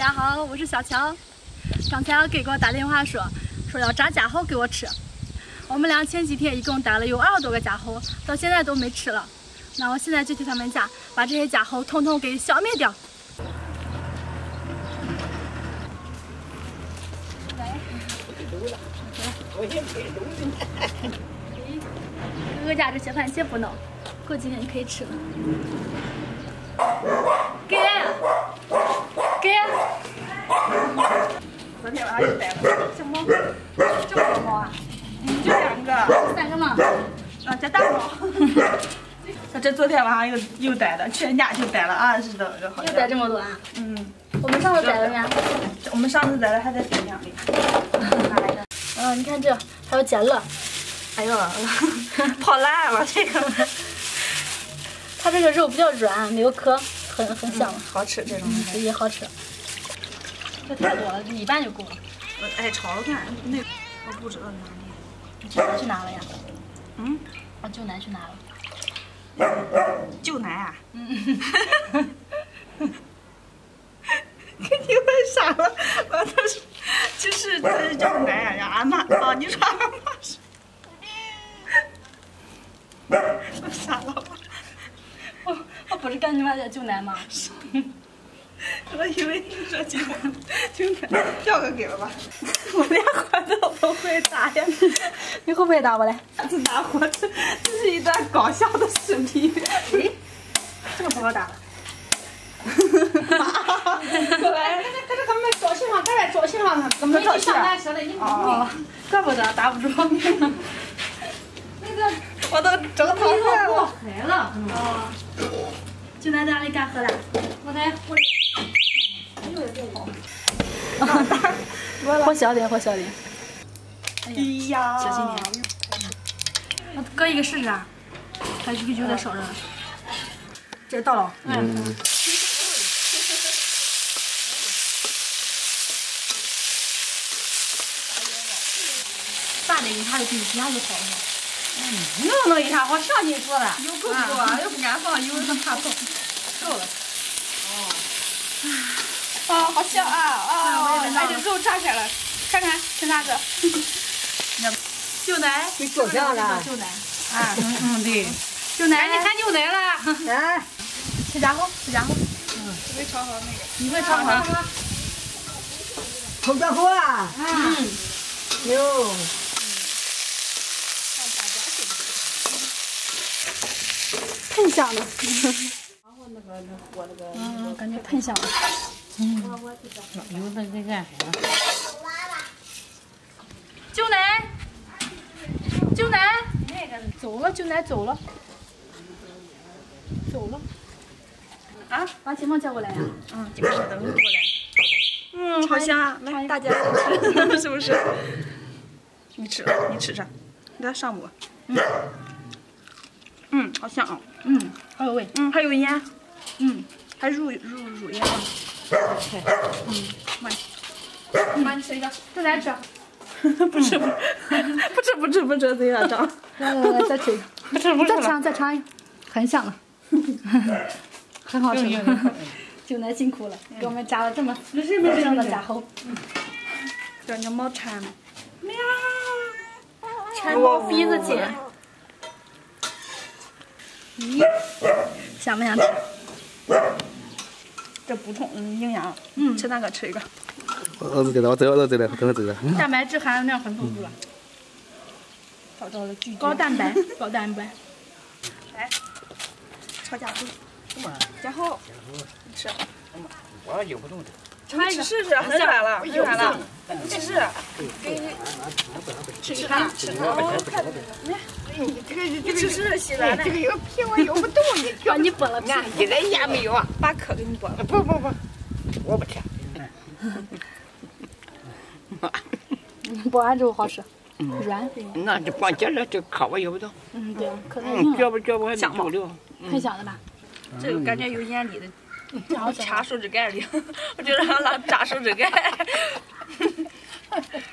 家好，我是小乔。刚才给我打电话说要炸家伙给我吃。我们俩前几天一共带了有20多个家伙，到现在都没吃了。那我现在就去他们家，把这些家伙统统给消灭掉。哥哥家这些饭先不弄，过几天就可以吃了。给。 昨天晚上又带了小猫，这么多猫啊？就2个 ，3个吗？ 啊，这大猫。这昨天晚上又带了，全家就带了20多个，好像。 又带这么多啊？ 嗯。 我们上次带了呢？ 我们上次带的还在冰箱里。 哪来的？你看这还有煎乐。 哎呦，泡烂了这个。 它这个肉比较软，没有壳，很香， 好吃这种。 也好吃。这太多了，一半就够了。 哎，炒了看那，我不知道哪里。 你舅奶去拿了呀？ 嗯。 我舅奶去拿了。 舅奶啊？嗯。给你问傻了，我都是，就是叫奶呀，俺妈啊，你说俺妈是？我傻了， 我不是赶紧把这舅奶吗？ 我以为你说舅奶，叫个给我吧。我连火都不会打呀， 你会不会打我嘞？ 打火，这是一段搞笑的视频。 诶，这个不好打了。 过来， 可是他们早上刚才早上怎么就上来说的？你哦，怪不得打不住。 那个我都整疼坏了。 来了。 哦，舅奶在哪里干活了？ 我在屋里。哎呦，这好。 火小点，火小点。 哎呀， 小心点。我搁一个试试啊，它有点烧热了。 这到了。 大点一下就比其他就好了。 弄一下，我上劲做了。 油够不够啊？又不敢放油，他怕痛。够了。 哦，好香啊！哦，那这肉炸开了，看看是哪个？ 舅奶， 你做香了。 舅奶。 啊， 对。 舅奶， 你看牛奶了。 来，吃家伙，吃家伙。 没炒好那个。 你会炒吗？ 炒家伙啊！哟。 太香了。感觉太香了。 有的这干啥？ 舅奶，舅奶，走了，舅奶走了，走了。 啊， 把警方叫过来呀。 警察等过来。好香啊！来，大家吃，是不是？你吃，你吃上，来上我。好香啊。 好有味。 还有盐。还入盐了。 妈，你吃一个，舅奶吃。 不吃，贼拉张。 来，再吃一个。 不吃再尝一个，很香了，很好吃。舅奶辛苦了，给我们炸了这么香的家伙。 叫你猫馋了。喵。 馋猫鼻子尖。咦，想不想吃？ 这补充营养。吃哪个吃一个。 儿子在了，儿子在了，等会走了。 蛋白质含量很丰富了。 找到了巨高蛋白，高蛋白。 来，炒家伙。家伙。吃。 我有不动的。 尝一个。 试试，很软了，很软了。试试。吃看，吃看。你吃试洗软的。 这个有皮我有不动，你让你剥了皮。 一点盐没有啊？ 把壳给你剥了。 不，我不吃。 剥完之后好吃，软。 那就光接着这壳我有不动。 对，可太硬了。 嚼不还没嚼溜。 太香了吧？ 这个感觉有眼里的。 然后插手指盖里，我就让他扎手指盖。